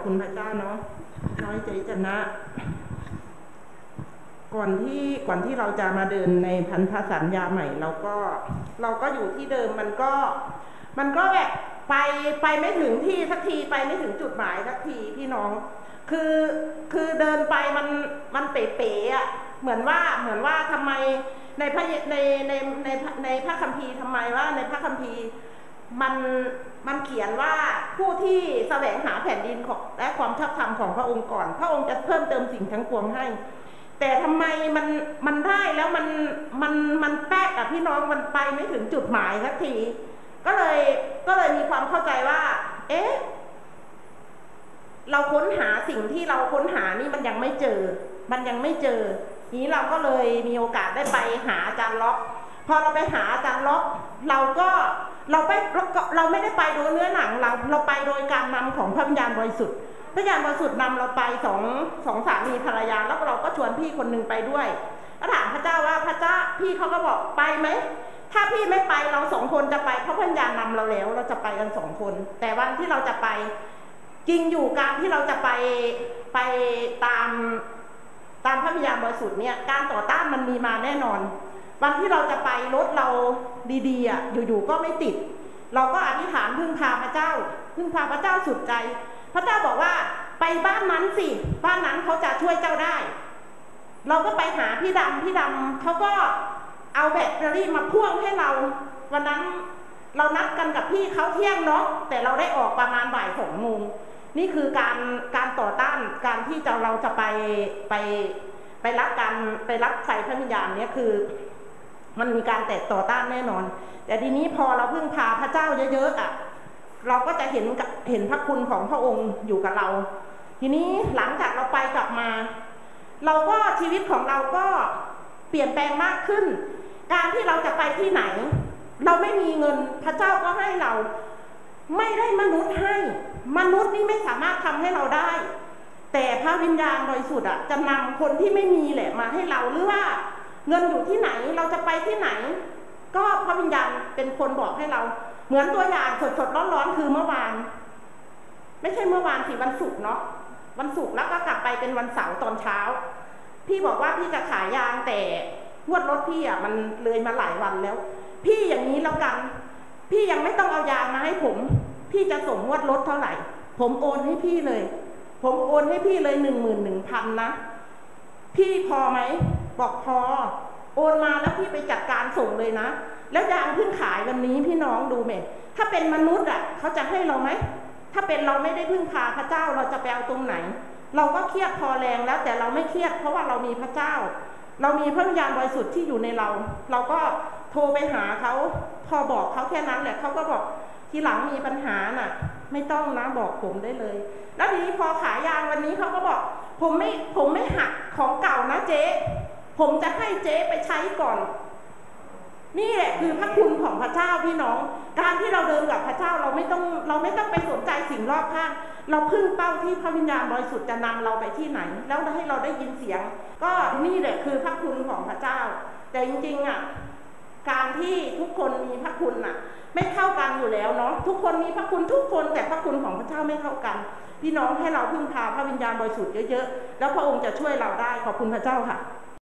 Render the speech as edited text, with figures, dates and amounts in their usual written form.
คุณพระเจ้าเนาะน้อยใจจะนะก่อนที่เราจะมาเดินในพันธสัญญาใหม่เราก็อยู่ที่เดิมมันก็แบบไปไม่ถึงที่สักทีไปไม่ถึงจุดหมายสักทีพี่น้องคือเดินไปมันเป๋ๆอ่ะเหมือนว่าทำไมในพระคัมภีร์ทำไมว่าในพระคัมภีร์มันเขียนว่าผู้ที่แสวงหาแผ่นดินและความชอบธรรมของพระองค์ก่อนพระองค์จะเพิ่มเติมสิ่งทั้งปวงให้แต่ทำไมมันได้แล้วมันแป๊กอะพี่น้องมันไปไม่ถึงจุดหมายสักทีก็เลยมีความเข้าใจว่าเอ๊ะเราค้นหาสิ่งที่เราค้นหานี่มันยังไม่เจอนี้เราก็เลยมีโอกาสได้ไปหาอาจารย์ล็อกพอเราไปหาอาจารย์ล็อกเราไม่ได้ไปโดยเนื้อหนังเราไปโดยการนำของพระวิญญาณบริสุทธิ์พระวิญญาณบริสุทธิ์นำเราไปสองสามีภรรยาแล้วเราก็ชวนพี่คนหนึ่งไปด้วยก็ถามพระเจ้าว่าพระเจ้าพี่เขาก็บอกไปไหมถ้าพี่ไม่ไปเราสองคนจะไปเพราะพระวิญญาณนำเราแล้วเราจะไปกันสองคนแต่วันที่เราจะไปจริงอยู่การที่เราจะไปตามพระวิญญาณบริสุทธิ์เนี่ยการต่อต้านมันมีมาแน่นอนวันที่เราจะไปรถเราดีๆอ่ะอยู่ๆก็ไม่ติดเราก็อธิษฐานพึ่งพาพระเจ้าสุดใจพระเจ้าบอกว่าไปบ้านนั้นสิบ้านนั้นเขาจะช่วยเจ้าได้เราก็ไปหาพี่ดำเขาก็เอาแบตเตอรี่มาพ่วงให้เราวันนั้นเรานัดกันกับพี่เขาเที่ยงเนาะแต่เราได้ออกประมาณบ่าย2 โมงนี่คือการต่อต้านการที่เราจะไปรับไฟพระวิญญาณเนี่ยคือมันมีการต่อต้านแน่นอนแต่ทีนี้พอเราพึ่งพาพระเจ้าเยอะๆอ่ะเราก็จะเห็นพระคุณของพระองค์อยู่กับเราทีนี้หลังจากเราไปกลับมาเราก็ชีวิตของเราก็เปลี่ยนแปลงมากขึ้นการที่เราจะไปที่ไหนเราไม่มีเงินพระเจ้าก็ให้เราไม่ได้มนุษย์ให้มนุษย์นี่ไม่สามารถทำให้เราได้แต่พระวิญญาณบริสุทธิ์อ่ะจะนำคนที่ไม่มีแหละมาให้เราหรือว่าเงินอยู่ที่ไหนเราจะไปที่ไหนก็พระวิญญาณเป็นคนบอกให้เราเหมือนตัวอย่างสดๆร้อนๆคือเมื่อวานไม่ใช่เมื่อวานสิวันศุกร์เนาะวันศุกร์แล้วก็กลับไปเป็นวันเสาร์ตอนเช้าพี่บอกว่าพี่จะขายยางแต่งวดรถพี่อ่ะมันเลยมาหลายวันแล้วพี่อย่างนี้แล้วกันพี่ยังไม่ต้องเอายางมาให้ผมพี่จะส่งงวดรถเท่าไหร่ผมโอนให้พี่เลย11,000นะพี่พอไหมบอกพอโอนมาแล้วพี่ไปจัดการส่งเลยนะแล้วยางเพิ่งขายวันนี้พี่น้องดูไหมถ้าเป็นมนุษย์อ่ะเขาจะให้เราไหมถ้าเป็นเราไม่ได้พึ่งพาพระเจ้าเราจะไปเอาตรงไหนเราก็เครียดพอแรงแล้วแต่เราไม่เครียดเพราะว่าเรามีพระเจ้าเรามีพระวิญญาณบริสุทธิ์ที่อยู่ในเราก็โทรไปหาเขาพอบอกเขาแค่นั้นแหละเขาก็บอกทีหลังมีปัญหาน่ะไม่ต้องนะบอกผมได้เลยแล้วทีนี้พอขายยางวันนี้เขาก็บอกผมไม่หักของเก่านะเจ๊ผมจะให้เจ๊ไปใช้ก่อนนี่แหละคือพระคุณของพระเจ้าพี่น้องการที่เราเดินกับพระเจ้าเราไม่ต้องไปสนใจสิ่งรอบข้างเราพึ่งเป้าที่พระวิญญาณบริสุทธิ์จะนำเราไปที่ไหนแล้วให้เราได้ยินเสียงก็นี่แหละคือพระคุณของพระเจ้าแต่จริงๆอ่ะการที่ทุกคนมีพระคุณอ่ะไม่เท่ากันอยู่แล้วเนาะทุกคนมีพระคุณทุกคนแต่พระคุณของพระเจ้าไม่เท่ากันพี่น้องให้เราพึ่งพาพระวิญญาณบริสุทธิ์เยอะๆแล้วพระองค์จะช่วยเราได้ขอบคุณพระเจ้าค่ะ